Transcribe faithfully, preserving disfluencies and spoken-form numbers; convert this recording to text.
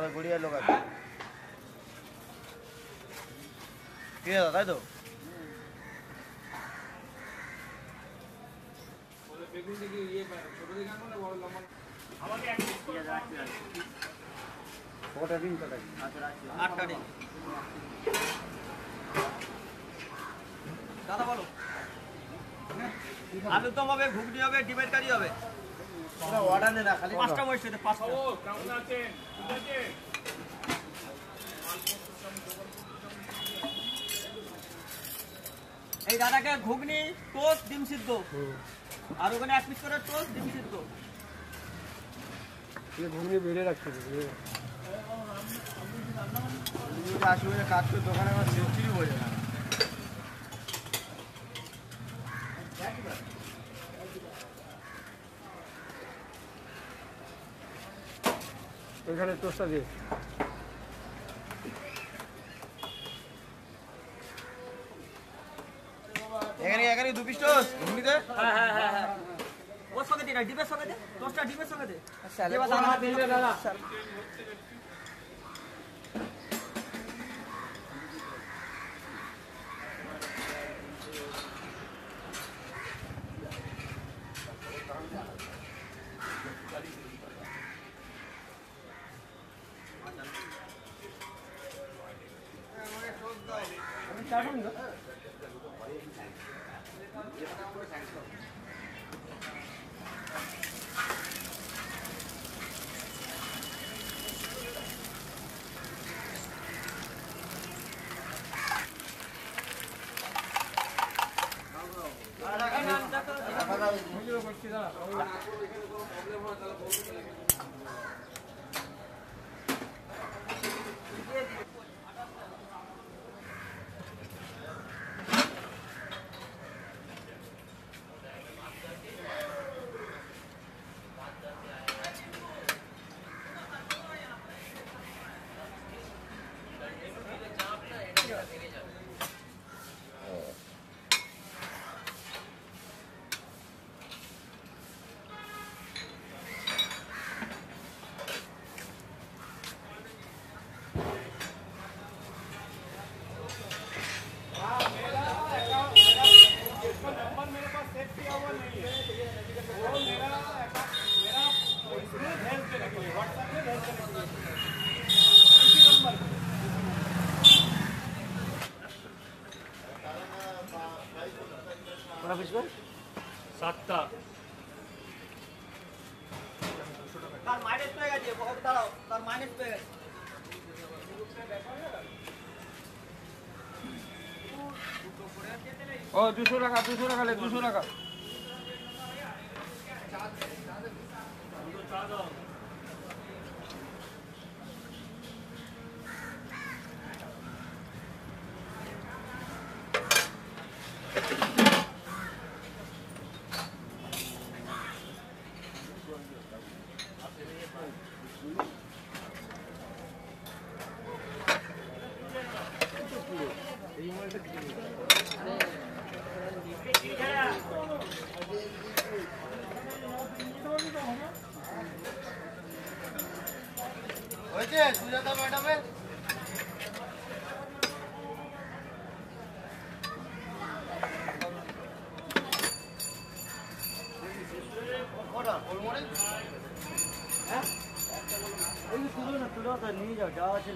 গড়িয়া লোক আছে কি দাদা তাই তো বেগুন দেখি ইয়ে ছোট দেখে আনো না বড় লম্বা আমাকে এক পিস দিয়ে রাখতে আছে কটা দিন তো লাগে আচ্ছা রাখছি আটটা দিন দাদা বলো আলু দম হবে ঘুগনি হবে ডিমের কারি হবে পুরো অর্ডার নে না খালি পাঁচটা বসে দে পাঁচটা ও কেমন আছেন ঠিক আছে এই দাদাকে ঘুগনি টোস্ট ডিম সিদ্ধ আর ওখানে এক পিস করে টোস্ট ডিম সিদ্ধ এই ঘুগনি বেড়ে রাখতে হবে আমি আসলে কাজ করে দোকানে আমার সেঞ্চুরি হয়ে যায় এখানে টোস্টটা দিয়ে এখানে এখানে দু পিস টোস্ট ঘুগনিতে হ্যাঁ হ্যাঁ হ্যাঁ হ্যাঁ ওর সঙ্গে দে না ডিমের সঙ্গে দে টোস্টটা ডিমের সঙ্গে দে স্যালাড দানা দিলে দাদা সাতটা তার মাইনাস পেয়ে গেছে বহুত দাঁড়াও তার মাইনাস পেয়ে গেছে ও দুশো টাকা দুশো টাকা লে দুশো টাকা সুজাতা ম্যাডামের হ্যাঁ এই তুলো না তুলো তো নিয়ে যাও যাওয়া আছে